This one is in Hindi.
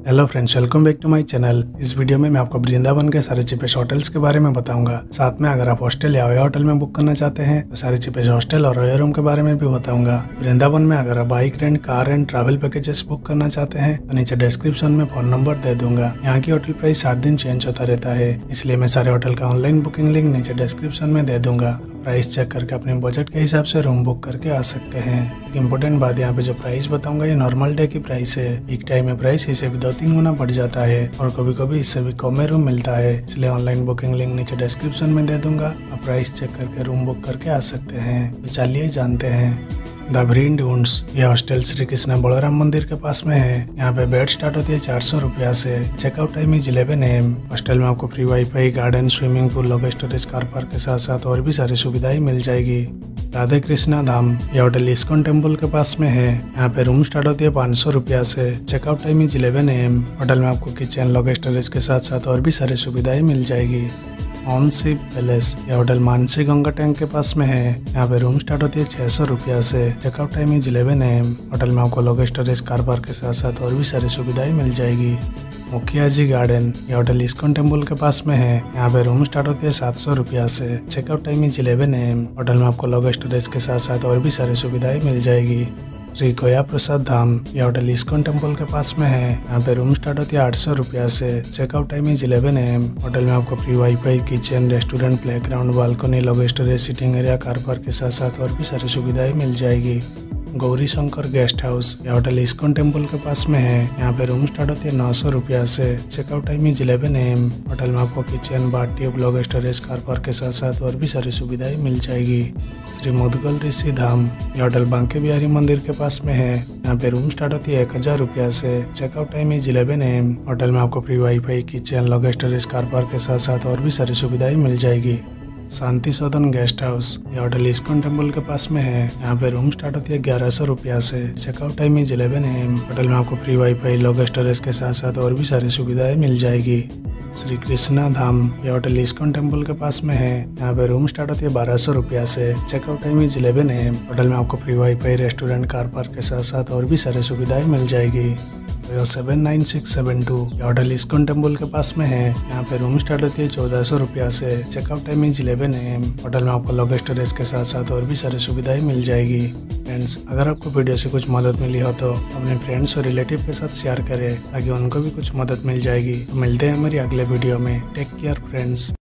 Hello friends, welcome back to my channel. इस वीडियो में मैं आपको वृंदावन के सारे चीपेस्ट होटल्स के बारे में बताऊंगा। साथ में अगर आप हॉस्टल या अवे होटल में बुक करना चाहते हैं तो सारे चीपेस्ट हॉस्टल और अवे रूम के बारे में भी बताऊंगा। वृंदावन में अगर आप bike rent, car rent, travel packages book करना चाहते हैं तो नीचे डिस्क्रिप्शन में फोन नंबर दे दूंगा। यहाँ की होटल प्राइस 7 दिन चेंज होता रहता है, इसलिए मैं सारे होटल का ऑनलाइन बुकिंग लिंक नीचे डिस्क्रिप्शन में दे दूंगा। प्राइस चेक करके अपने बजट के हिसाब से रूम बुक करके आ सकते हैं। एक इम्पोर्टेंट बात, यहाँ पे जो प्राइस बताऊंगा ये नॉर्मल डे की प्राइस है। पीक टाइम में प्राइस इससे भी 2-3 गुना बढ़ जाता है और कभी कभी इससे भी कम में रूम मिलता है, इसलिए ऑनलाइन बुकिंग लिंक नीचे डिस्क्रिप्शन में दे दूंगा। आप प्राइस चेक करके रूम बुक करके आ सकते हैं। तो चलिए जानते हैं। द वृंदावन यह हॉस्टल श्री कृष्ण बलराम मंदिर के पास में है। यहाँ पे बेड स्टार्ट होती है 400 रुपया से। Checkout time is 11 AM। Hostel में आपको free wifi, garden, swimming pool, luggage storage, car park के साथ साथ और भी सारी सुविधाएं मिल जाएगी। राधे कृष्णा धाम यह होटल इस्कॉन टेम्पल के पास में है। यहाँ पे रूम स्टार्ट होती है 500 रुपया से। Checkout time is 11 AM। Hotel में आपको किचन, लॉग स्टोरेज के साथ साथ और भी सारी सुविधाएं मिल जाएगी। ऑन शिप पैलेस यह होटल मानसी गंगा टैंक के पास में है। यहाँ पे रूम स्टार्ट होती है 600 रुपया से। Checkout time is 11 AM। Hotel में आपको लॉग स्टोरेज, कार पार्क के साथ साथ और भी सारी सुविधाएं मिल जाएगी। मुखिया जी गार्डन यह होटल इस्कॉन टेम्पल के पास में है। यहाँ पे रूम स्टार्ट होती है 700 रुपया से। Checkout time is 11 AM। Hotel में आपको लॉग स्टोरेज के साथ साथ और भी सारी सुविधाएं मिल जाएगी। श्री कोया प्रसाद धाम यह होटल इस्कॉन टेम्पल के पास में है। यहाँ पे रूम स्टार्ट होती है 800 रुपया से। Checkout time is 11 AM। Hotel में आपको free wifi, kitchen, restaurant, playground, balcony, luggage storage, sitting area, car park के साथ साथ और भी सारी सुविधाएं मिल जाएगी। गौरी शंकर गेस्ट हाउस यह होटल इस्कॉन टेम्पल के पास में है। यहाँ पे रूम स्टार्ट होती है 900 रुपया से। Checkout time is 11 AM। Hotel में आपको kitchen, bath, luggage storage, car park के साथ साथ और भी सारी सुविधाएं मिल जाएगी। श्री मुदगल ऋषि धाम यह होटल बांके बिहारी मंदिर के पास में है। यहाँ पे रूम स्टार्ट होती है 1000 रुपया से। Checkout time is 11 AM। Hotel में आपको free wifi, kitchen, luggage storage, car park के साथ साथ और भी सारी सुविधाएं मिल जाएगी। शांति सदन गेस्ट हाउस यह होटल इस्कॉन टेम्पल के पास में है। यहाँ पे रूम स्टार्ट होती है 1100 रुपया से। Checkout time is 11 AM। Hotel में आपको फ्री वाईफाई, लॉग स्टोरेज के साथ साथ और भी सारी सुविधाएं मिल जाएगी। श्री कृष्णा धाम यह होटल इस्कॉन टेम्पल के पास में है। यहाँ पे रूम स्टार्ट होती है 1200 रुपया से। Checkout time is 11 AM। Hotel में आपको free wifi, restaurant, car park के साथ साथ और भी सारी सुविधाएं मिल जाएगी। 79672 यह होटल इस्कॉन टेम्पल के पास में है। यहाँ पे रूम स्टार्ट होती है 1400 रुपया से। Checkout time is 11 AM। Hotel में आपको लॉग स्टोरेज के साथ साथ और भी सारी सुविधाएं मिल जाएगी। फ्रेंड्स, अगर आपको वीडियो से कुछ मदद मिली हो तो अपने फ्रेंड्स और रिलेटिव के साथ शेयर करें ताकि उनको भी कुछ मदद मिल जाएगी। तो मिलते हैं हमारी अगले वीडियो में। Take care friends.